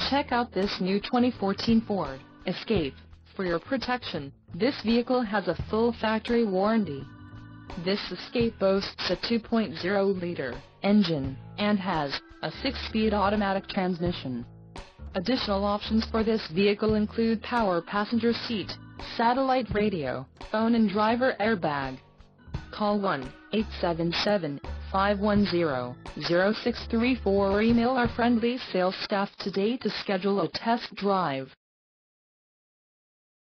Check out this new 2014 Ford Escape. For your protection, this vehicle has a full factory warranty. This Escape boasts a 2.0-liter engine and has a 6-speed automatic transmission. Additional options for this vehicle include power passenger seat, satellite radio, phone and driver airbag. Call 1-877-510-0634 or email our friendly sales staff today to schedule a test drive.